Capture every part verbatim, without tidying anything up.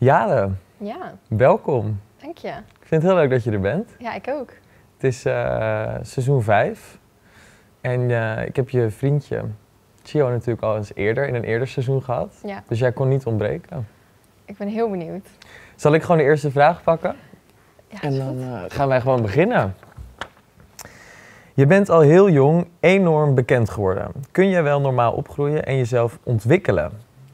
Jade, Ja, welkom. dank je. Ik vind het heel leuk dat je er bent. Ja, ik ook. Het is uh, seizoen vijf en uh, ik heb je vriendje Gio natuurlijk al eens eerder in een eerder seizoen gehad. Ja. Dus jij kon niet ontbreken. Ik ben heel benieuwd. Zal ik gewoon de eerste vraag pakken? Ja, En is dan goed. uh, gaan wij gewoon beginnen. Je bent al heel jong enorm bekend geworden. Kun je wel normaal opgroeien en jezelf ontwikkelen?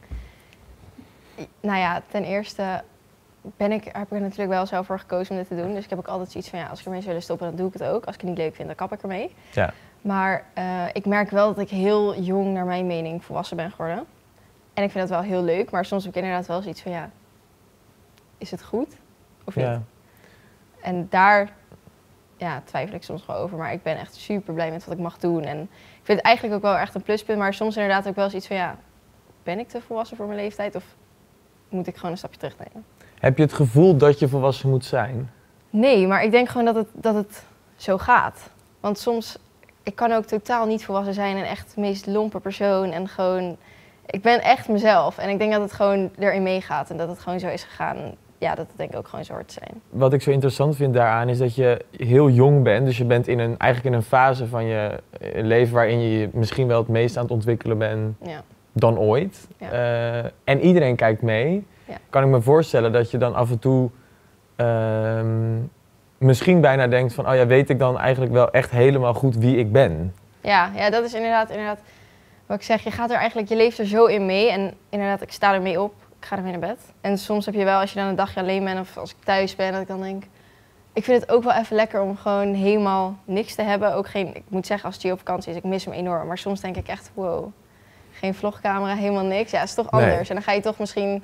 Nou ja, ten eerste ben ik, heb ik er natuurlijk wel zelf voor gekozen om dit te doen. Dus ik heb ook altijd zoiets van, ja, als ik ermee zou willen stoppen, dan doe ik het ook. Als ik het niet leuk vind, dan kap ik ermee. Ja. Maar uh, ik merk wel dat ik heel jong, naar mijn mening, volwassen ben geworden. En ik vind dat wel heel leuk, maar soms heb ik inderdaad wel zoiets van, ja, is het goed of niet? Ja. En daar ja, twijfel ik soms wel over, maar ik ben echt super blij met wat ik mag doen. En ik vind het eigenlijk ook wel echt een pluspunt, maar soms inderdaad ook wel zoiets van, ja, ben ik te volwassen voor mijn leeftijd of moet ik gewoon een stapje terugnemen? Heb je het gevoel dat je volwassen moet zijn? Nee, maar ik denk gewoon dat het, dat het zo gaat. Want soms, ik kan ook totaal niet volwassen zijn en echt de meest lompe persoon en gewoon, ik ben echt mezelf. En ik denk dat het gewoon erin meegaat en dat het gewoon zo is gegaan. Ja, dat het denk ik ook gewoon zo hoort te zijn. Wat ik zo interessant vind daaraan is dat je heel jong bent. Dus je bent in een, eigenlijk in een fase van je leven waarin je je misschien wel het meest aan het ontwikkelen bent Ja. dan ooit. Ja. Uh, en iedereen kijkt mee. Ja. Kan ik me voorstellen dat je dan af en toe uh, misschien bijna denkt van, oh ja, weet ik dan eigenlijk wel echt helemaal goed wie ik ben? Ja, ja, dat is inderdaad, inderdaad wat ik zeg. Je gaat er eigenlijk, je leeft er zo in mee en inderdaad, ik sta er mee op. Ik ga ermee naar bed. En soms heb je wel, als je dan een dagje alleen bent of als ik thuis ben, dat ik dan denk, ik vind het ook wel even lekker om gewoon helemaal niks te hebben. Ook geen, ik moet zeggen, als Gio op vakantie is, ik mis hem enorm. Maar soms denk ik echt, wow, geen vlogcamera, helemaal niks. Ja, het is toch anders. Nee. En dan ga je toch misschien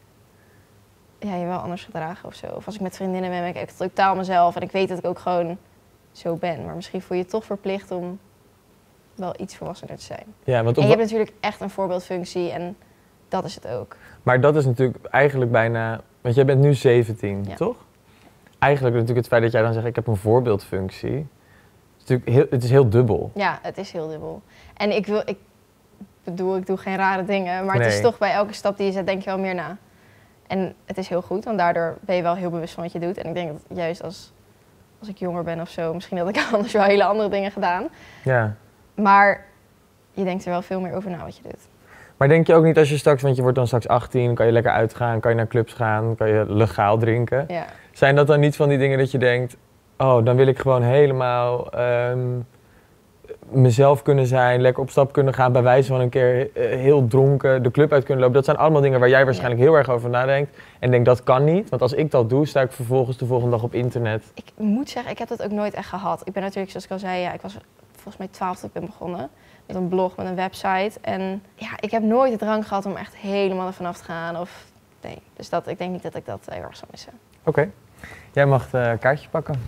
ja, je wel anders gedragen of zo. Of als ik met vriendinnen ben, ben ik echt totaal mezelf. En ik weet dat ik ook gewoon zo ben. Maar misschien voel je je toch verplicht om wel iets volwassener te zijn. Ja, want op en je hebt natuurlijk echt een voorbeeldfunctie en dat is het ook. Maar dat is natuurlijk eigenlijk bijna, want jij bent nu zeventien, Ja. toch? Eigenlijk natuurlijk het feit dat jij dan zegt, ik heb een voorbeeldfunctie. Het is natuurlijk heel, het is heel dubbel. Ja, het is heel dubbel. En ik wil, ik bedoel, ik doe geen rare dingen, maar Nee. het is toch bij elke stap die je zet, denk je wel meer na. En het is heel goed, want daardoor ben je wel heel bewust van wat je doet. En ik denk dat juist als, als ik jonger ben of zo, misschien had ik anders wel hele andere dingen gedaan. Ja. Maar je denkt er wel veel meer over na wat je doet. Maar denk je ook niet als je straks, want je wordt dan straks achttien, kan je lekker uitgaan, kan je naar clubs gaan, kan je legaal drinken. Ja. Zijn dat dan niet van die dingen dat je denkt, oh, dan wil ik gewoon helemaal um, mezelf kunnen zijn, lekker op stap kunnen gaan, bij wijze van een keer uh, heel dronken de club uit kunnen lopen. Dat zijn allemaal dingen waar jij waarschijnlijk ja. heel erg over nadenkt. En denk, dat kan niet, want als ik dat doe, sta ik vervolgens de volgende dag op internet. Ik moet zeggen, ik heb dat ook nooit echt gehad. Ik ben natuurlijk, zoals ik al zei, ja, ik was volgens mij twaalf toen ik ben begonnen. Met een blog, met een website. En ja, ik heb nooit de drang gehad om echt helemaal ervan af te gaan. Of, nee. Dus dat, ik denk niet dat ik dat heel erg zou missen. Oké. Okay. Jij mag het uh, kaartje pakken.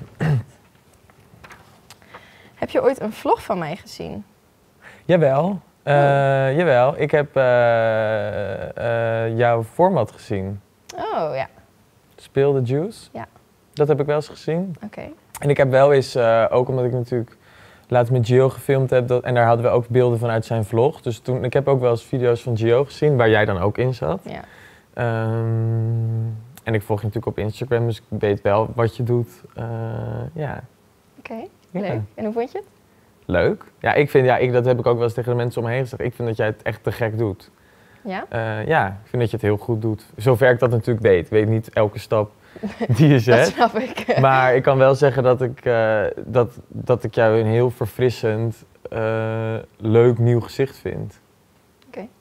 Heb je ooit een vlog van mij gezien? Jawel. Uh, oh. Jawel. Ik heb uh, uh, jouw format gezien. Oh, ja. Spill the Juice. Ja. Dat heb ik wel eens gezien. Oké. Okay. En ik heb wel eens, uh, ook omdat ik natuurlijk laatst met Gio gefilmd heb, dat, en daar hadden we ook beelden van uit zijn vlog. Dus toen, ik heb ook wel eens video's van Gio gezien, waar jij dan ook in zat. Ja. Um, en ik volg je natuurlijk op Instagram, dus ik weet wel wat je doet. Uh, ja. Oké, okay. Ja. Leuk. En hoe vond je het? Leuk. Ja, ik vind, ja, ik, dat heb ik ook wel eens tegen de mensen om me heen gezegd. Ik vind dat jij het echt te gek doet. Ja? Uh, ja, ik vind dat je het heel goed doet. Zover ik dat natuurlijk weet. Ik weet niet elke stap die je zet. Dat snap ik. Maar ik kan wel zeggen dat ik, uh, dat, dat ik jou een heel verfrissend, uh, leuk nieuw gezicht vind. Oké. Okay.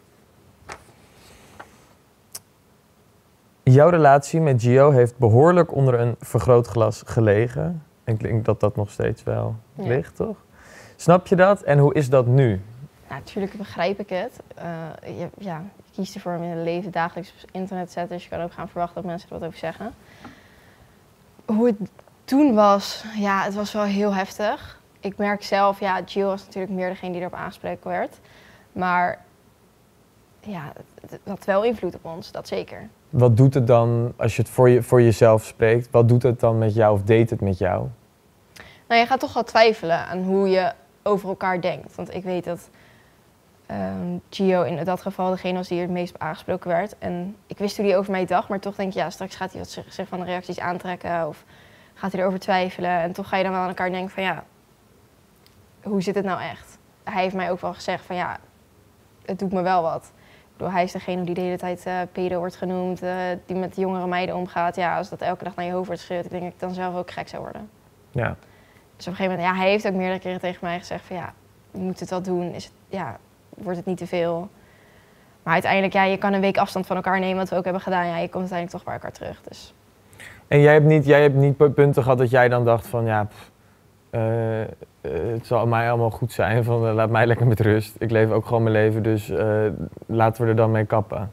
Jouw relatie met Gio heeft behoorlijk onder een vergrootglas gelegen. Ik denk dat dat nog steeds wel ja. ligt, toch? Snap je dat? En hoe is dat nu? Nou, natuurlijk begrijp ik het. Uh, je, ja, je kiest ervoor om je leven dagelijks op internet te zetten. Dus je kan ook gaan verwachten dat mensen er wat over zeggen. Hoe het toen was, ja, het was wel heel heftig. Ik merk zelf, ja, Gio was natuurlijk meer degene die erop aangesproken werd. Maar ja, het, het had wel invloed op ons, dat zeker. Wat doet het dan, als je het voor, je, voor jezelf spreekt, wat doet het dan met jou of deed het met jou? Nou, je gaat toch wel twijfelen aan hoe je over elkaar denkt. Want ik weet dat um, Gio in dat geval degene was die er het meest op aangesproken werd. En ik wist hoe hij over mij dacht, maar toch denk je, ja, straks gaat hij wat zich, zich van de reacties aantrekken of gaat hij erover twijfelen. En toch ga je dan wel aan elkaar denken van ja, hoe zit het nou echt? Hij heeft mij ook wel gezegd van ja, het doet me wel wat. Ik bedoel, hij is degene die de hele tijd uh, pedo wordt genoemd, uh, die met jongere meiden omgaat. Ja, als dat elke dag naar je hoofd wordt geschreeuwd, ik denk dat ik dan zelf ook gek zou worden. Ja. Dus op een gegeven moment, ja, hij heeft ook meerdere keren tegen mij gezegd van ja, je moet het wel doen. Is het, ja, wordt het niet te veel? Maar uiteindelijk, ja, je kan een week afstand van elkaar nemen, wat we ook hebben gedaan. Ja, je komt uiteindelijk toch bij elkaar terug. Dus. En jij hebt, niet, jij hebt niet punten gehad dat jij dan dacht van ja, pff, uh, uh, het zal mij allemaal goed zijn, van uh, laat mij lekker met rust. Ik leef ook gewoon mijn leven, dus uh, laten we er dan mee kappen.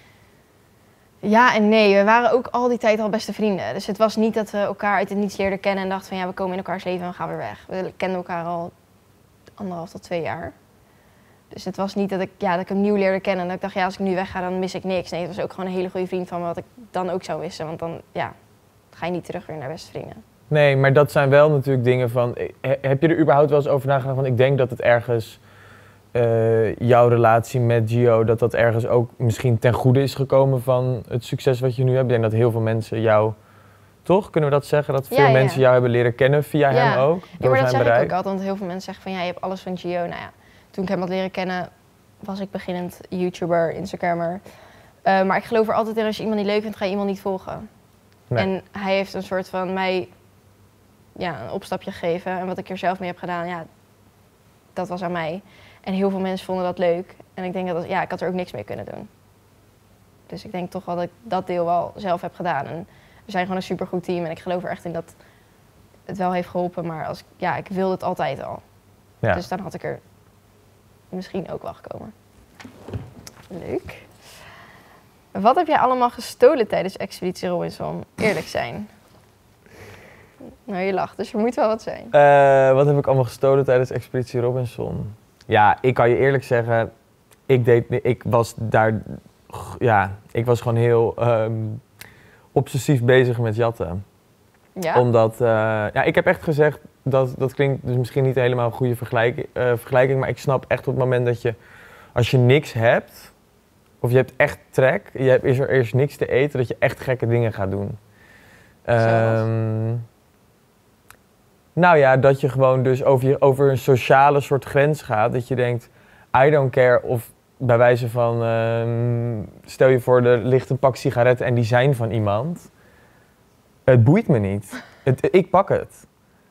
Ja en nee, we waren ook al die tijd al beste vrienden. Dus het was niet dat we elkaar uit het niets leerden kennen en dachten van ja, we komen in elkaars leven en we gaan weer weg. We kenden elkaar al anderhalf tot twee jaar. Dus het was niet dat ik, ja, dat ik hem nieuw leerde kennen en dat ik dacht ja, als ik nu wegga dan mis ik niks. Nee, het was ook gewoon een hele goede vriend van me wat ik dan ook zou missen. Want dan, ja, ga je niet terug weer naar beste vrienden. Nee, maar dat zijn wel natuurlijk dingen van, heb je er überhaupt wel eens over nagedacht van ik denk dat het ergens, uh, jouw relatie met Gio, dat dat ergens ook misschien ten goede is gekomen van het succes wat je nu hebt? Ik denk dat heel veel mensen jou, toch? Kunnen we dat zeggen? Dat veel ja, ja. mensen jou hebben leren kennen via ja. hem ook? Ja, door maar dat zijn zeg bereik? ik ook altijd, want heel veel mensen zeggen van ja, je hebt alles van Gio. Nou ja, toen ik hem had leren kennen was ik beginnend YouTuber, Instagrammer. Uh, maar ik geloof er altijd in, als je iemand niet leuk vindt, ga je iemand niet volgen. Nee. En hij heeft een soort van mij ja, een opstapje gegeven. En wat ik er zelf mee heb gedaan, ja, dat was aan mij. En heel veel mensen vonden dat leuk. En ik denk dat, ja, ik had er ook niks mee kunnen doen. Dus ik denk toch wel dat ik dat deel wel zelf heb gedaan. En we zijn gewoon een supergoed team. En ik geloof er echt in dat het wel heeft geholpen. Maar als, ja, ik wilde het altijd al. Ja. Dus dan had ik er misschien ook wel gekomen. Leuk. Wat heb jij allemaal gestolen tijdens Expeditie Robinson? Eerlijk zijn. Nou, je lacht, dus er moet wel wat zijn. Uh, wat heb ik allemaal gestolen tijdens Expeditie Robinson? Ja, ik kan je eerlijk zeggen, ik, deed, ik was daar, ja, ik was gewoon heel um, obsessief bezig met jatten. Ja? Omdat, uh, ja, ik heb echt gezegd, dat, dat klinkt dus misschien niet helemaal een goede vergelijking, uh, vergelijking, maar ik snap echt op het moment dat je, als je niks hebt, of je hebt echt trek, je hebt, is er eerst niks te eten, dat je echt gekke dingen gaat doen. Um, nou ja, dat je gewoon dus over, je, over een sociale soort grens gaat. Dat je denkt, I don't care of bij wijze van, um, stel je voor er ligt een pak sigaretten en die zijn van iemand. Het boeit me niet. Het, ik pak het.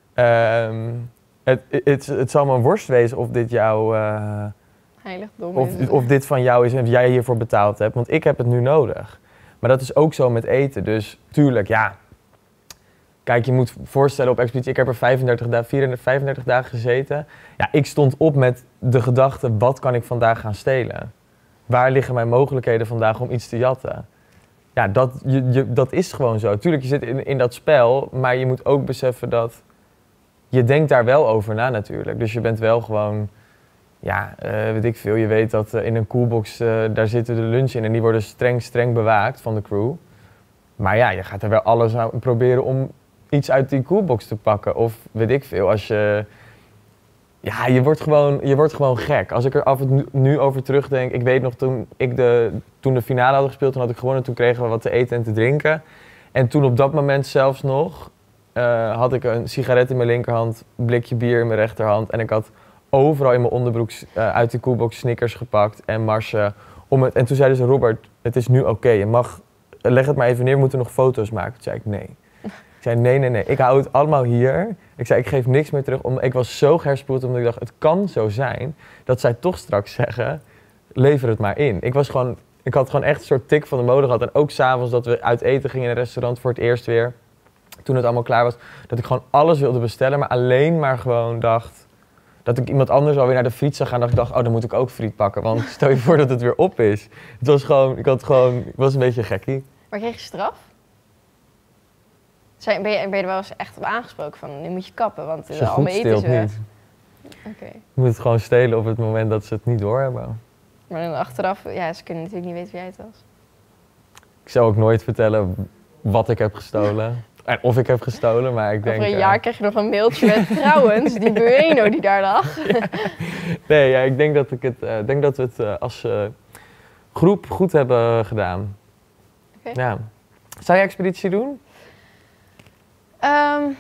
Um, het, het. Het zal me een worst wezen of dit jouw... Uh, Heiligdom of, is. of dit van jou is en of jij hiervoor betaald hebt. Want ik heb het nu nodig. Maar dat is ook zo met eten. Dus tuurlijk, ja. Kijk, je moet voorstellen op Expeditie, ik heb er vijfendertig, vierendertig, vijfendertig dagen gezeten. Ja, ik stond op met de gedachte, wat kan ik vandaag gaan stelen? Waar liggen mijn mogelijkheden vandaag om iets te jatten? Ja, dat, je, je, dat is gewoon zo. Tuurlijk, je zit in, in dat spel, maar je moet ook beseffen dat... Je denkt daar wel over na natuurlijk. Dus je bent wel gewoon... Ja, uh, weet ik veel. Je weet dat uh, in een coolbox, uh, daar zitten de lunch in en die worden streng, streng bewaakt van de crew. Maar ja, je gaat er wel alles aan proberen om iets uit die coolbox te pakken. Of weet ik veel, als je... Ja, je wordt gewoon, je wordt gewoon gek. Als ik er af en toe nu over terugdenk... Ik weet nog, toen, ik de, toen de finale hadden gespeeld, toen had ik gewonnen. Toen kregen we wat te eten en te drinken. En toen op dat moment zelfs nog... Uh, had ik een sigaret in mijn linkerhand, een blikje bier in mijn rechterhand. En ik had overal in mijn onderbroek uh, uit de coolbox Snickers gepakt en marsen. Om het, en toen zeiden ze, Robert, het is nu oké. Okay. Je mag, leg het maar even neer, we moeten nog foto's maken. Toen zei ik, nee. Ik zei, nee, nee, nee. Ik hou het allemaal hier. Ik zei, ik geef niks meer terug. Om, ik was zo geherspoeld omdat ik dacht, het kan zo zijn dat zij toch straks zeggen, lever het maar in. Ik was gewoon, ik had gewoon echt een soort tik van de mode gehad. En ook s'avonds dat we uit eten gingen in een restaurant voor het eerst weer. Toen het allemaal klaar was, dat ik gewoon alles wilde bestellen, maar alleen maar gewoon dacht... Dat ik iemand anders alweer naar de friet zag gaan, dat ik dacht, oh, dan moet ik ook friet pakken. Want stel je voor dat het weer op is. Het was gewoon, ik had gewoon, ik was een beetje gekkie. Maar kreeg je straf? Zijn, ben, je, ben je er wel eens echt op aangesproken van, nu moet je kappen, want uh, al mijn eten is weg. Niet. Okay. Je moet het gewoon stelen op het moment dat ze het niet doorhebben. Maar dan achteraf, ja, ze kunnen natuurlijk niet weten wie jij het was. Ik zou ook nooit vertellen wat ik heb gestolen. En of ik heb gestolen, maar ik denk... Over een uh, jaar krijg je nog een mailtje met trouwens, die Bueno die daar lag. Ja. Nee, ja, ik denk dat, ik het, uh, denk dat we het uh, als uh, groep goed hebben gedaan. Okay. Ja. Zou je expeditie doen? Um,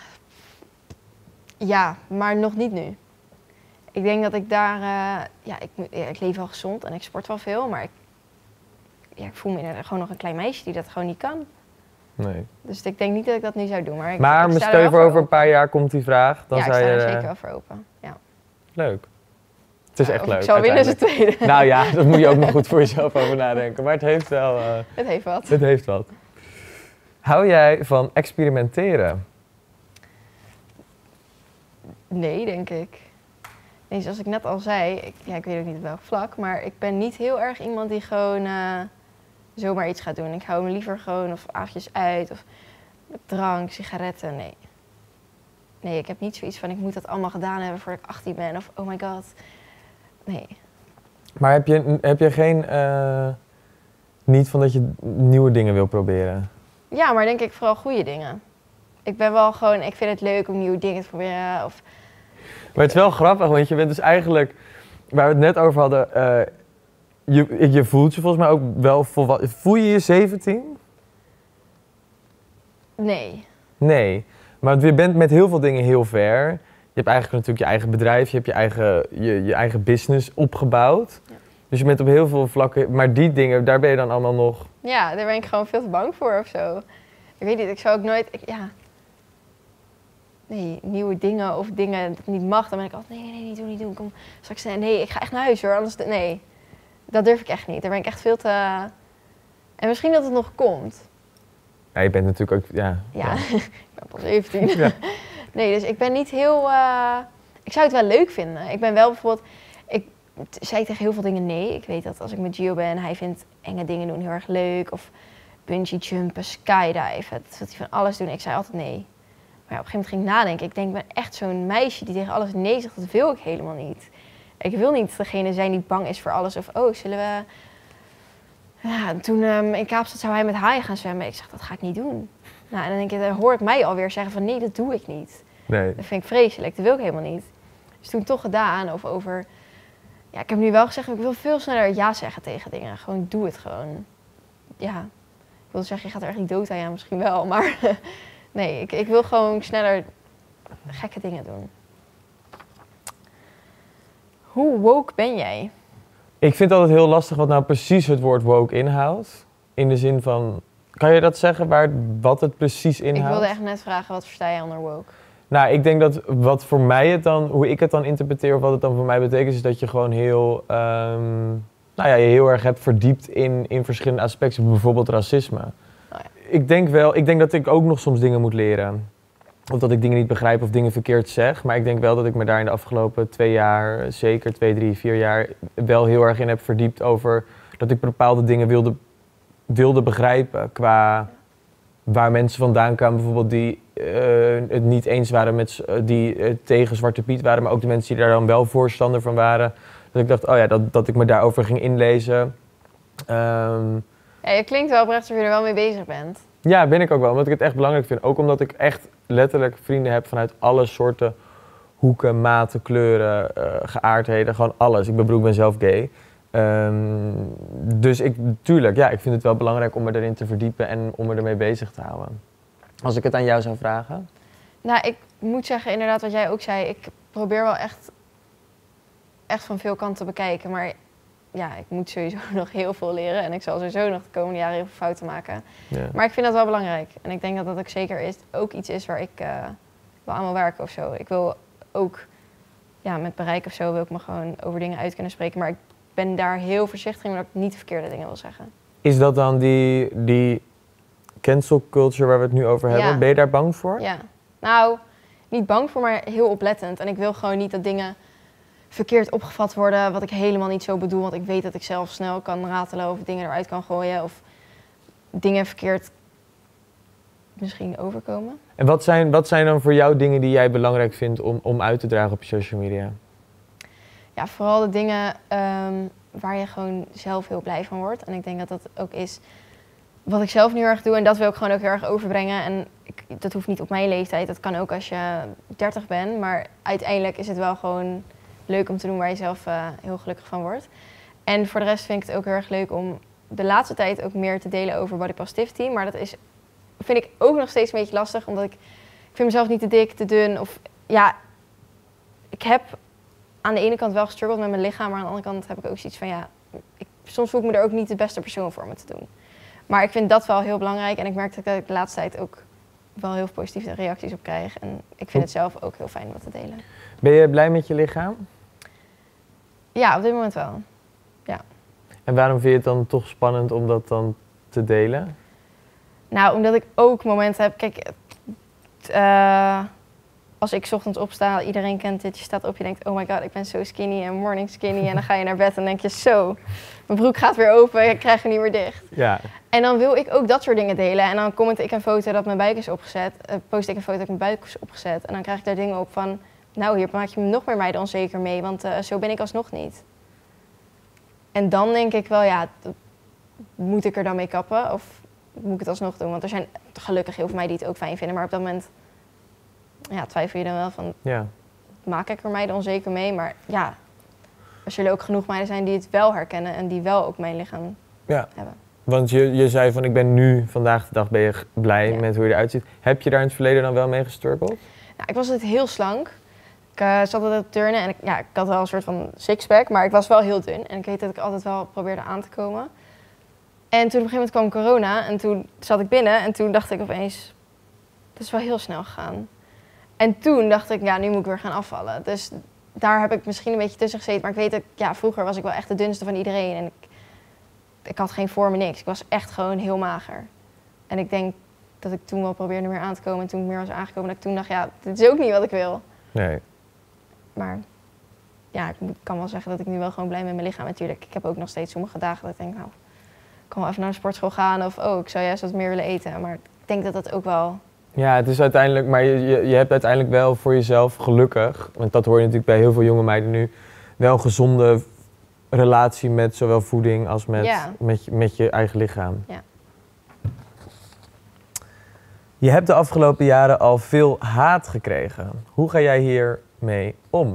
ja, maar nog niet nu. Ik denk dat ik daar... Uh, ja, ik, ja, ik leef wel gezond en ik sport wel veel, maar ik, ja, ik voel me inderdaad gewoon nog een klein meisje die dat gewoon niet kan. Nee. Dus ik denk niet dat ik dat nu zou doen. Maar, ik, maar ik stel je voor over een paar jaar komt die vraag. Dan ja, zou ik sta je, er zeker wel voor open. Ja. Leuk. Het is ja, echt of leuk. Ik zou winnen is het tweede. Nou ja, dat moet je ook nog goed voor jezelf over nadenken. Maar het heeft wel... Uh, het heeft wat. Het heeft wat. Hou jij van experimenteren? Nee, denk ik. Nee, zoals ik net al zei, ik, ja, ik weet ook niet op welk vlak, maar ik ben niet heel erg iemand die gewoon uh, zomaar iets gaat doen. Ik hou me liever gewoon of avondjes uit of drank, sigaretten, nee. Nee, ik heb niet zoiets van ik moet dat allemaal gedaan hebben voordat ik achttien ben of oh my god. Nee. Maar heb je, heb je geen, uh, niet van dat je nieuwe dingen wil proberen? Ja, maar denk ik vooral goede dingen. Ik ben wel gewoon, ik vind het leuk om nieuwe dingen te proberen of... Maar het is wel grappig, want je bent dus eigenlijk, waar we het net over hadden, uh, je, je voelt je volgens mij ook wel volwassen. Voel je je zeventien? Nee. Nee, maar je bent met heel veel dingen heel ver. Je hebt eigenlijk natuurlijk je eigen bedrijf, je hebt je eigen, je, je eigen business opgebouwd. Ja. Dus je bent op heel veel vlakken, maar die dingen, daar ben je dan allemaal nog... Ja, daar ben ik gewoon veel te bang voor of zo. Ik weet niet, ik zou ook nooit, ik, ja... Nee, nieuwe dingen of dingen dat niet mag, dan ben ik altijd, nee, nee, nee, niet doen, niet doen. Kom, straks, nee, ik ga echt naar huis hoor, anders, nee. Dat durf ik echt niet, daar ben ik echt veel te... En misschien dat het nog komt. Ja, je bent natuurlijk ook, ja... Ja, ja. ik ben pas zeventien. Ja. Nee, dus ik ben niet heel... Uh, ik zou het wel leuk vinden. Ik ben wel bijvoorbeeld... Ik zei tegen heel veel dingen nee. Ik weet dat als ik met Gio ben, hij vindt enge dingen doen heel erg leuk. Of bungee jumpen, skydiven, dat wil hij van alles doen. Ik zei altijd nee. Maar ja, op een gegeven moment ging ik nadenken. Ik denk, ik ben echt zo'n meisje die tegen alles nee zegt. Dat wil ik helemaal niet. Ik wil niet degene zijn die bang is voor alles. Of, oh, zullen we... Ja, toen um, in Kaapstad zou hij met haaien gaan zwemmen. Ik zeg, dat ga ik niet doen. Nou, en dan, denk ik, dan hoor ik mij alweer zeggen van, nee, dat doe ik niet. Nee. Dat vind ik vreselijk. Dat wil ik helemaal niet. Dus toen toch gedaan. Of over... Ja, ik heb nu wel gezegd, ik wil veel sneller ja zeggen tegen dingen. Gewoon, doe het gewoon. Ja. Ik wil zeggen, je gaat er echt niet dood aan. Ja, misschien wel. Maar... Nee, ik, ik wil gewoon sneller gekke dingen doen. Hoe woke ben jij? Ik vind het altijd heel lastig wat nou precies het woord woke inhoudt. In de zin van, kan je dat zeggen waar, wat het precies inhoudt? Ik wilde echt net vragen, wat versta je onder woke? Nou, ik denk dat wat voor mij het dan, hoe ik het dan interpreteer of wat het dan voor mij betekent, is dat je gewoon heel, um, nou ja, je heel erg hebt verdiept in, in verschillende aspecten, bijvoorbeeld racisme. Oh ja. Ik denk wel, ik denk dat ik ook nog soms dingen moet leren. Of dat ik dingen niet begrijp of dingen verkeerd zeg. Maar ik denk wel dat ik me daar in de afgelopen twee jaar, zeker twee, drie, vier jaar, wel heel erg in heb verdiept over dat ik bepaalde dingen wilde, wilde begrijpen. Qua waar mensen vandaan kwamen, bijvoorbeeld die uh, het niet eens waren met, uh, die uh, tegen Zwarte Piet waren. Maar ook de mensen die daar dan wel voorstander van waren. Dat ik dacht, oh ja, dat, dat ik me daarover ging inlezen. Um, Ja, je klinkt wel oprecht alsof je er wel mee bezig bent. Ja, ben ik ook wel. Omdat ik het echt belangrijk vind. Ook omdat ik echt letterlijk vrienden heb vanuit alle soorten hoeken, maten, kleuren, uh, geaardheden. Gewoon alles. Ik ben broek, ben zelf gay. Um, dus ik, tuurlijk, ja, ik vind het wel belangrijk om me erin te verdiepen en om me ermee bezig te houden. Als ik het aan jou zou vragen? Nou, ik moet zeggen, inderdaad wat jij ook zei. Ik probeer wel echt, echt van veel kanten te bekijken. Maar ja, ik moet sowieso nog heel veel leren. En ik zal sowieso nog de komende jaren heel veel fouten maken. Ja. Maar ik vind dat wel belangrijk. En ik denk dat dat ook zeker is, ook iets is waar ik uh, wel aan wil werken of zo. Ik wil ook, ja, met bereik of zo wil ik me gewoon over dingen uit kunnen spreken. Maar ik ben daar heel voorzichtig in, omdat ik niet de verkeerde dingen wil zeggen. Is dat dan die, die cancel culture waar we het nu over hebben? Ja. Ben je daar bang voor? Ja. Nou, niet bang voor, maar heel oplettend. En ik wil gewoon niet dat dingen verkeerd opgevat worden, wat ik helemaal niet zo bedoel. Want ik weet dat ik zelf snel kan ratelen of dingen eruit kan gooien. Of dingen verkeerd misschien overkomen. En wat zijn, wat zijn dan voor jou dingen die jij belangrijk vindt om, om uit te dragen op je social media? Ja, vooral de dingen um, waar je gewoon zelf heel blij van wordt. En ik denk dat dat ook is wat ik zelf nu heel erg doe, en dat wil ik gewoon ook heel erg overbrengen. En ik, dat hoeft niet op mijn leeftijd, dat kan ook als je dertig bent. Maar uiteindelijk is het wel gewoon leuk om te doen waar je zelf uh, heel gelukkig van wordt. En voor de rest vind ik het ook heel erg leuk om de laatste tijd ook meer te delen over body positivity. Maar dat is, vind ik ook nog steeds een beetje lastig, omdat ik, ik vind mezelf niet te dik, te dun. Of ja, ik heb aan de ene kant wel gestruggeld met mijn lichaam, maar aan de andere kant heb ik ook zoiets van ja, ik, soms voel ik me er ook niet de beste persoon voor me te doen. Maar ik vind dat wel heel belangrijk en ik merk dat ik de laatste tijd ook wel heel veel positieve reacties op krijg. En ik vind het zelf ook heel fijn om dat te delen. Ben je blij met je lichaam? Ja, op dit moment wel. Ja. En waarom vind je het dan toch spannend om dat dan te delen? Nou, omdat ik ook momenten heb, kijk, uh, als ik 's ochtends opsta, iedereen kent dit, je staat op, je denkt, oh my god, ik ben zo skinny en morning skinny. En dan ga je naar bed en denk je, zo, mijn broek gaat weer open, ik krijg hem niet meer dicht. Ja. En dan wil ik ook dat soort dingen delen. En dan comment ik een foto dat mijn buik is opgezet, uh, post ik een foto dat mijn buik is opgezet. En dan krijg ik daar dingen op van, nou, hier maak je me nog meer meiden onzeker mee, want uh, zo ben ik alsnog niet. En dan denk ik wel, ja, moet ik er dan mee kappen of moet ik het alsnog doen? Want er zijn gelukkig heel veel meiden die het ook fijn vinden, maar op dat moment ja, twijfel je dan wel van, ja. maak ik er meiden onzeker mee? Maar ja, er zullen ook genoeg meiden zijn die het wel herkennen en die wel ook mijn lichaam ja. hebben. Want je, je zei van, ik ben nu, vandaag de dag ben je blij ja. met hoe je eruit ziet. Heb je daar in het verleden dan wel mee gestruggeld? Nou, ik was altijd heel slank. Ik uh, zat altijd op turnen en ik, ja, ik had wel een soort van sixpack, maar ik was wel heel dun. En ik weet dat ik altijd wel probeerde aan te komen. En toen op een gegeven moment kwam corona en toen zat ik binnen en toen dacht ik opeens, dat is wel heel snel gegaan. En toen dacht ik, ja, nu moet ik weer gaan afvallen. Dus daar heb ik misschien een beetje tussen gezeten. Maar ik weet dat, ja, vroeger was ik wel echt de dunste van iedereen. En ik, ik had geen vorm, niks. Ik was echt gewoon heel mager. En ik denk dat ik toen wel probeerde meer aan te komen. En toen ik meer was aangekomen, dat ik toen dacht, ja, dit is ook niet wat ik wil. Nee. Maar ja, ik kan wel zeggen dat ik nu wel gewoon blij ben met mijn lichaam. Natuurlijk, ik heb ook nog steeds sommige dagen dat ik denk, nou, ik kan wel even naar de sportschool gaan. Of, oh, ik zou juist wat meer willen eten. Maar ik denk dat dat ook wel... Ja, het is uiteindelijk, maar je, je, je hebt uiteindelijk wel voor jezelf gelukkig, want dat hoor je natuurlijk bij heel veel jonge meiden nu, wel een gezonde relatie met zowel voeding als met, ja. met, met je eigen lichaam. Ja. Je hebt de afgelopen jaren al veel haat gekregen. Hoe ga jij hiermee om?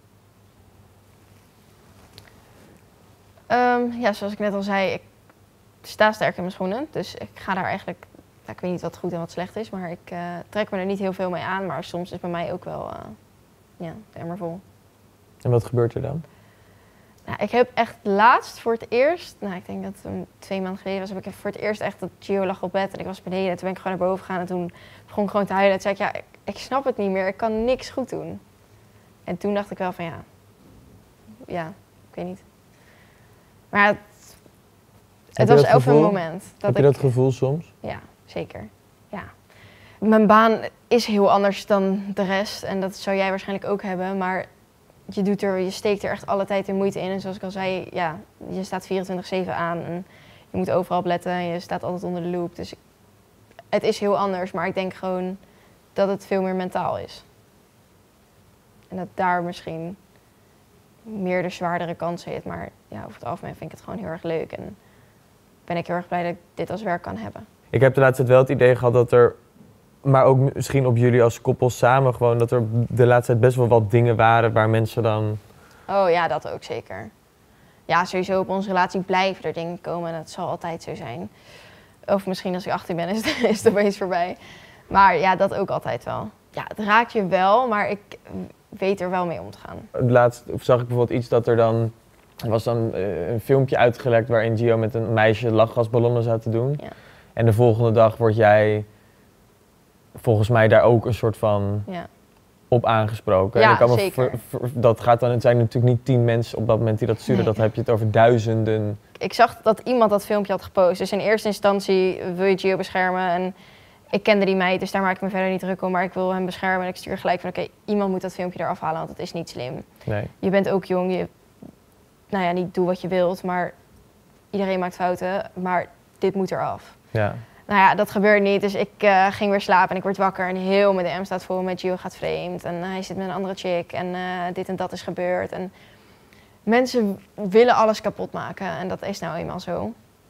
Um, ja, zoals ik net al zei, ik sta sterk in mijn schoenen. Dus ik ga daar eigenlijk... Ja, ik weet niet wat goed en wat slecht is, maar ik uh, trek me er niet heel veel mee aan. Maar soms is bij mij ook wel uh, ja, de emmer vol. En wat gebeurt er dan? Nou, ik heb echt laatst voor het eerst, nou ik denk dat het um, twee maanden geleden was, heb ik voor het eerst echt dat Gio lag op bed en ik was beneden. En toen ben ik gewoon naar boven gegaan en toen begon ik gewoon te huilen. En toen zei ik, ja, ik, ik snap het niet meer, ik kan niks goed doen. En toen dacht ik wel van ja, ja, ik weet niet. Maar het, het was even een moment. Dat heb je ik, dat gevoel soms? Ja, zeker. Ja. Mijn baan is heel anders dan de rest en dat zou jij waarschijnlijk ook hebben, maar je, doet er, je steekt er echt alle tijd en moeite in. En zoals ik al zei, ja, je staat vierentwintig zeven aan en je moet overal op letten en je staat altijd onder de loep. Dus het is heel anders, maar ik denk gewoon dat het veel meer mentaal is. En dat daar misschien meer de zwaardere kant zit, maar ja, over het algemeen vind ik het gewoon heel erg leuk en ben ik heel erg blij dat ik dit als werk kan hebben. Ik heb de laatste tijd wel het idee gehad dat er, maar ook misschien op jullie als koppel samen gewoon, dat er de laatste tijd best wel wat dingen waren waar mensen dan... Oh ja, dat ook zeker. Ja, sowieso op onze relatie blijven er dingen komen en dat zal altijd zo zijn. Of misschien als ik achttien ben is het, is het opeens voorbij. Maar ja, dat ook altijd wel. Ja, het raakt je wel, maar ik weet er wel mee om te gaan. Laatst zag ik bijvoorbeeld iets dat er dan... Er was dan uh, een filmpje uitgelekt waarin Gio met een meisje lachgasballonnen zou te doen. Ja. En de volgende dag word jij volgens mij daar ook een soort van ja. op aangesproken. Ja, en ik kan me zeker. ver, ver, dat gaat dan, het zijn natuurlijk niet tien mensen op dat moment die dat sturen, nee. Dat heb je het over duizenden. Ik zag dat iemand dat filmpje had gepost. Dus in eerste instantie wil je Gio beschermen en ik kende die meid, dus daar maak ik me verder niet druk om. Maar ik wil hem beschermen en ik stuur gelijk van oké, okay, iemand moet dat filmpje eraf halen, want het is niet slim. Nee. Je bent ook jong, je, nou ja, niet doe wat je wilt, maar iedereen maakt fouten, maar dit moet eraf. Ja. Nou ja, dat gebeurt niet, dus ik uh, ging weer slapen en ik word wakker en heel mijn D M staat vol met Gio gaat vreemd en uh, hij zit met een andere chick en uh, dit en dat is gebeurd. En mensen willen alles kapot maken en dat is nou eenmaal zo.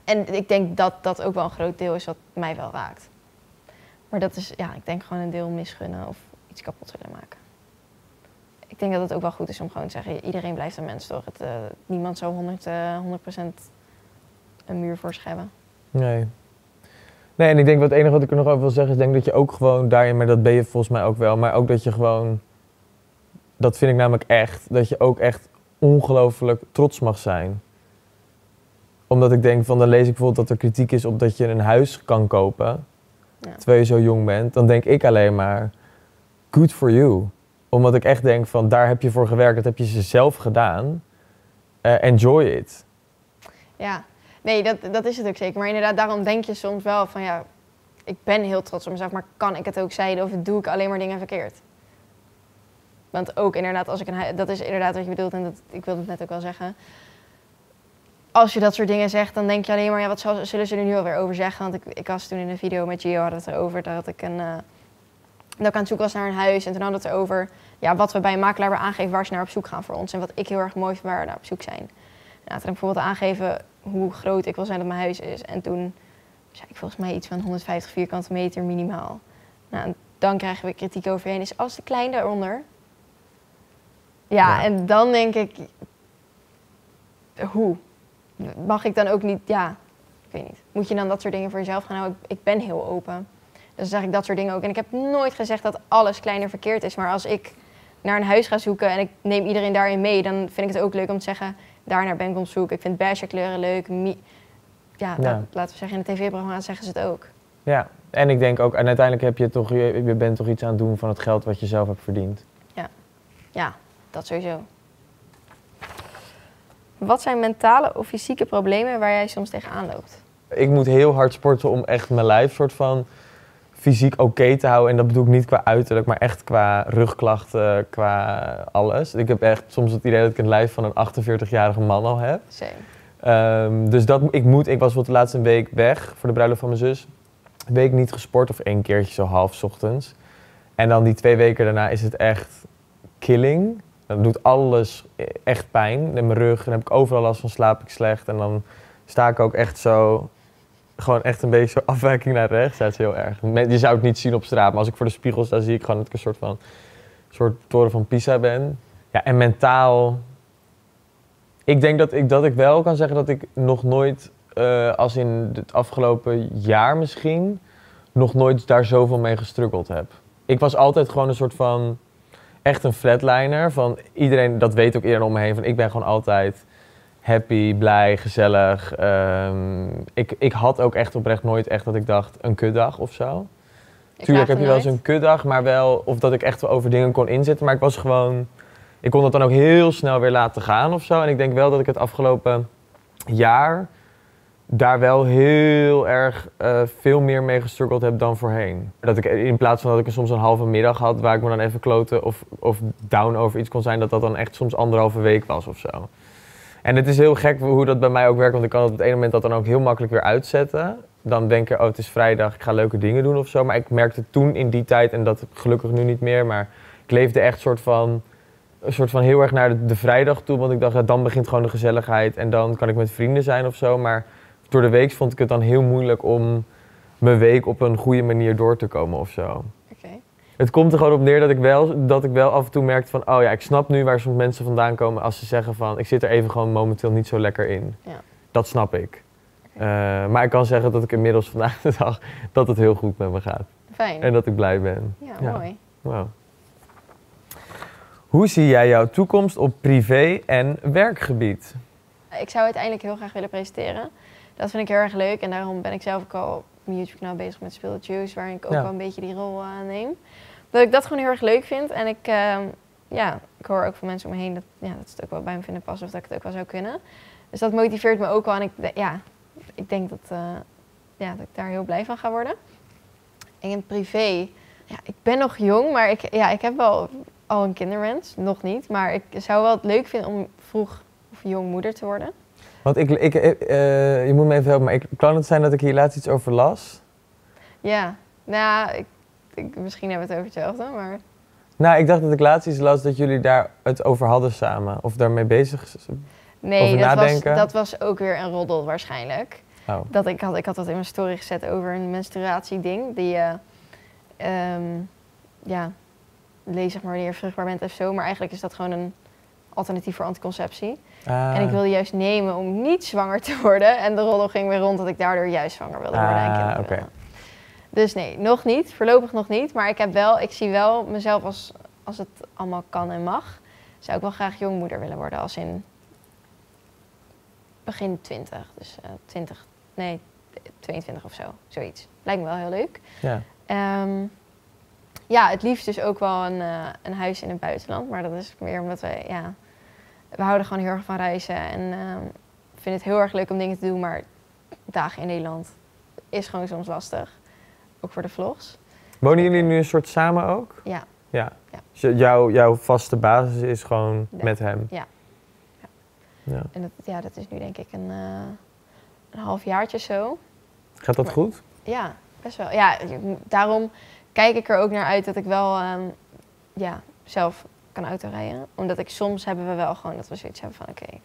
en ik denk dat dat ook wel een groot deel is wat mij wel raakt. Maar dat is, ja, ik denk gewoon een deel misgunnen of iets kapot willen maken. Ik denk dat het ook wel goed is om gewoon te zeggen, iedereen blijft een mens toch? Het, uh, niemand zou honderd, uh, honderd procent een muur voor zich hebben. Nee. Nee, en ik denk wat het enige wat ik er nog over wil zeggen is, denk dat je ook gewoon daarin, maar dat ben je volgens mij ook wel, maar ook dat je gewoon, dat vind ik namelijk echt, dat je ook echt ongelooflijk trots mag zijn. Omdat ik denk van, dan lees ik bijvoorbeeld dat er kritiek is op dat je een huis kan kopen, ja. terwijl je zo jong bent, dan denk ik alleen maar, good for you. Omdat ik echt denk van, daar heb je voor gewerkt, dat heb je zelf gedaan. Uh, enjoy it. Ja, nee, dat, dat is het ook zeker. Maar inderdaad, daarom denk je soms wel van, ja, ik ben heel trots op mezelf, maar kan ik het ook zijn of doe ik alleen maar dingen verkeerd? Want ook inderdaad, als ik een, dat is inderdaad wat je bedoelt en dat, ik wilde het net ook wel zeggen. Als je dat soort dingen zegt, dan denk je alleen maar, ja, wat zal, zullen ze er nu alweer over zeggen? Want ik, ik was toen in een video met Gio, hadden het erover, dat ik een... Uh, dat ik aan het zoeken was naar een huis en toen hadden we het over ja, wat we bij een makelaar weer aangeven waar ze naar op zoek gaan voor ons. En wat ik heel erg mooi vind waar we naar op zoek zijn. Nou, toen heb ik bijvoorbeeld aangegeven hoe groot ik wil zijn dat mijn huis is. En toen zei ik volgens mij iets van honderdvijftig vierkante meter minimaal. Nou, en dan krijgen we kritiek overheen. Is als te klein daaronder. Ja, ja, en dan denk ik, hoe? Mag ik dan ook niet, ja, ik weet niet. Moet je dan dat soort dingen voor jezelf gaan houden? Ik, ik ben heel open. Dus dan zeg ik dat soort dingen ook. En ik heb nooit gezegd dat alles kleiner verkeerd is. Maar als ik naar een huis ga zoeken en ik neem iedereen daarin mee, dan vind ik het ook leuk om te zeggen, daarnaar ben ik op zoek. Ik vind beige kleuren leuk. Mi- ja, ja. Dat, laten we zeggen, in het tv-programma zeggen ze het ook. Ja, en ik denk ook, en uiteindelijk heb je toch, je, je bent toch iets aan het doen van het geld wat je zelf hebt verdiend. Ja, ja, dat sowieso. Wat zijn mentale of fysieke problemen waar jij soms tegenaan loopt? Ik moet heel hard sporten om echt mijn lijf soort van fysiek oké okay te houden. En dat bedoel ik niet qua uiterlijk, maar echt qua rugklachten, qua alles. Ik heb echt soms het idee dat ik een lijf van een achtenveertigjarige man al heb. Same. Um, dus dat, ik moet, ik was bijvoorbeeld de laatste week weg voor de bruiloft van mijn zus. Een week niet gesport of één keertje zo half 's ochtends. En dan die twee weken daarna is het echt killing. Dan doet alles echt pijn. In mijn rug, dan heb ik overal last van, slaap ik slecht. En dan sta ik ook echt zo, gewoon echt een beetje zo afwijking naar rechts. Dat is heel erg. Je zou het niet zien op straat, maar als ik voor de spiegel sta, zie ik gewoon dat ik een soort van, soort toren van Pisa ben. Ja, en mentaal, ik denk dat ik, dat ik wel kan zeggen dat ik nog nooit, uh, als in het afgelopen jaar misschien, nog nooit daar zoveel mee gestruggeld heb. Ik was altijd gewoon een soort van, echt een flatliner. Van iedereen, dat weet ook iedereen om me heen, van ik ben gewoon altijd happy, blij, gezellig. Um, ik, ik had ook echt oprecht nooit echt dat ik dacht, een kutdag of zo. Ik Tuurlijk heb je wel eens een kutdag, maar wel, of dat ik echt wel over dingen kon inzitten. Maar ik was gewoon, ik kon het dan ook heel snel weer laten gaan of zo. En ik denk wel dat ik het afgelopen jaar daar wel heel erg uh, veel meer mee gestruggeld heb dan voorheen. Dat ik in plaats van dat ik soms een halve middag had waar ik me dan even kloten of, of down over iets kon zijn, dat dat dan echt soms anderhalve week was of zo. En het is heel gek hoe dat bij mij ook werkt, want ik kan het op het ene moment dat dan ook heel makkelijk weer uitzetten. Dan denk ik, oh het is vrijdag, ik ga leuke dingen doen of zo. Maar ik merkte toen in die tijd, en dat gelukkig nu niet meer, maar ik leefde echt soort van, een soort van heel erg naar de, de vrijdag toe. Want ik dacht, ja, dan begint gewoon de gezelligheid en dan kan ik met vrienden zijn of zo. Maar door de week vond ik het dan heel moeilijk om mijn week op een goede manier door te komen of zo. Okay. Het komt er gewoon op neer dat ik, wel, dat ik wel af en toe merkte van, oh ja, ik snap nu waar soms mensen vandaan komen als ze zeggen van, ik zit er even gewoon momenteel niet zo lekker in. Ja. Dat snap ik. Okay. Uh, maar ik kan zeggen dat ik inmiddels vandaag de dag, dat het heel goed met me gaat. Fijn. En dat ik blij ben. Ja, ja. Mooi. Wow. Hoe zie jij jouw toekomst op privé- en werkgebied? Ik zou uiteindelijk heel graag willen presenteren. Dat vind ik heel erg leuk en daarom ben ik zelf ook al op mijn YouTube-kanaal bezig met Spill the Juice, waarin ik ook ja. wel een beetje die rol uh, neem. Dat ik dat gewoon heel erg leuk vind en ik, uh, ja, ik hoor ook van mensen om me heen dat, ja, dat ze het ook wel bij me vinden passen of dat ik het ook wel zou kunnen. Dus dat motiveert me ook wel en ik, ja, ik denk dat, uh, ja, dat ik daar heel blij van ga worden. En in privé, ja, ik ben nog jong, maar ik, ja, ik heb wel al een kinderwens, nog niet. Maar ik zou wel het leuk vinden om vroeg of jong moeder te worden. Want ik, ik, uh, je moet me even helpen, maar ik, kan het zijn dat ik hier laatst iets over las? Ja, nou, ik, ik, misschien hebben we het over hetzelfde, maar... Nou, ik dacht dat ik laatst iets las dat jullie daar het over hadden samen, of daarmee bezig nee, over dat nadenken. Nee, dat was ook weer een roddel waarschijnlijk. Oh. Dat ik, had, ik had wat in mijn story gezet over een menstruatieding. Die je, uh, um, ja, lees zeg maar wanneer je vruchtbaar bent of zo. Maar eigenlijk is dat gewoon een alternatief voor anticonceptie. Ah. En ik wilde juist nemen om niet zwanger te worden. En de roddel ging weer rond dat ik daardoor juist zwanger wilde worden. Ah, en kinderen oké. wilde. Dus nee, nog niet. Voorlopig nog niet. Maar ik, heb wel, ik zie wel mezelf als, als het allemaal kan en mag. Zou ik wel graag jongmoeder willen worden. Als in begin twintig. Dus uh, twintig, nee, tweeëntwintig of zo. Zoiets. Lijkt me wel heel leuk. Ja. Um, ja, het liefst dus ook wel een, uh, een huis in het buitenland. Maar dat is meer omdat we, ja... We houden gewoon heel erg van reizen. En uh, vinden het heel erg leuk om dingen te doen. Maar dagen in Nederland is gewoon soms lastig. Ook voor de vlogs. Wonen jullie nu een soort samen ook? Ja. Ja. Ja. Dus jouw, jouw vaste basis is gewoon Ja. met hem? Ja. Ja. Ja. En dat, ja, dat is nu denk ik een, uh, een half jaartje zo. Gaat dat Maar- goed? Ja, best wel. Ja, je- daarom kijk ik er ook naar uit dat ik wel um, ja, zelf kan autorijden. Omdat ik soms hebben we wel gewoon dat we zoiets hebben van oké, okay,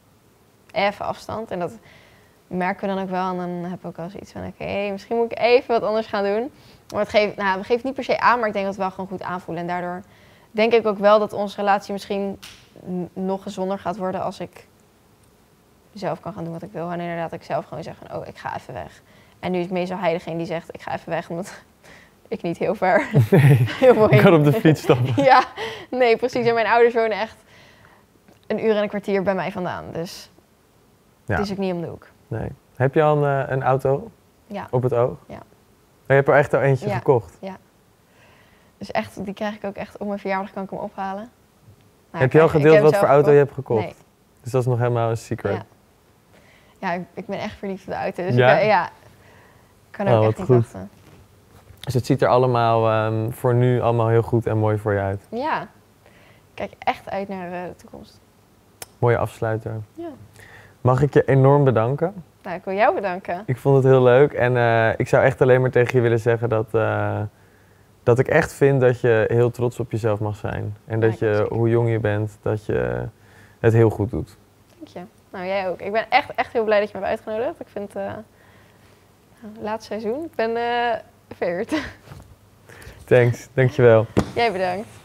even afstand. En dat merken we dan ook wel. En dan heb ik ook wel zoiets van oké, okay, misschien moet ik even wat anders gaan doen. Maar het geeft, nou, we geven het niet per se aan, maar ik denk dat we wel gewoon goed aanvoelen. En daardoor denk ik ook wel dat onze relatie misschien n- nog gezonder gaat worden als ik zelf kan gaan doen wat ik wil. En inderdaad ik zelf gewoon zeg van oh, ik ga even weg. En nu is meestal hij degene die zegt, ik ga even weg, omdat ik niet heel ver Nee, heel veel ik heen. kan op de fiets stappen. Ja, nee, precies. En mijn ouders wonen echt een uur en een kwartier bij mij vandaan. Dus Ja. het is ook niet om de hoek. Nee. Heb je al een, eh, een auto Ja, op het oog? Ja. Maar je hebt er echt al eentje Ja. gekocht? dus echt, die krijg ik ook echt op mijn verjaardag kan ik hem ophalen. Nou, Heb je al ik- ik gedeeld heb wat hem voor zelf auto je gekocht. hebt gekocht? Nee. Dus dat is nog helemaal een secret. Ja, ja ik, ik ben echt verliefd op de auto. Dus Ja? ik, ben- ja, ik kan ook Oh, echt wat niet goed. wachten. Dus het ziet er allemaal ehm, voor nu allemaal heel goed en mooi voor je uit. Ja, ik kijk echt uit naar eh, de toekomst. Mooie afsluiter. Ja. Mag ik je enorm bedanken? Nou, ik wil jou bedanken. Ik vond het heel leuk en eh, ik zou echt alleen maar tegen je willen zeggen dat, eh, dat ik echt vind dat je heel trots op jezelf mag zijn. En dat Ja, je, zeker. hoe jong je bent, dat je het heel goed doet. Dank je. Nou, jij ook. Ik ben echt, echt heel blij dat je me hebt uitgenodigd. Ik vind het uh, laatste seizoen. Ik ben uh, vereerd. Thanks, dankjewel. Jij bedankt.